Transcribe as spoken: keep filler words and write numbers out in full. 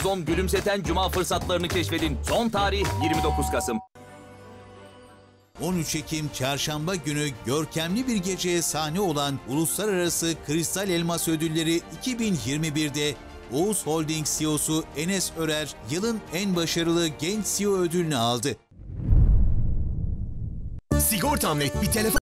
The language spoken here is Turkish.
Ozon gülümseten cuma fırsatlarını keşfedin. Son tarih yirmi dokuz Kasım. on üç Ekim Çarşamba günü görkemli bir geceye sahne olan Uluslararası Kristal Elmas Ödülleri iki bin yirmi bir'de Oğuz Holding C E O'su Enes Örer, yılın en başarılı genç C E O ödülünü aldı. Sigortam.net bir telefon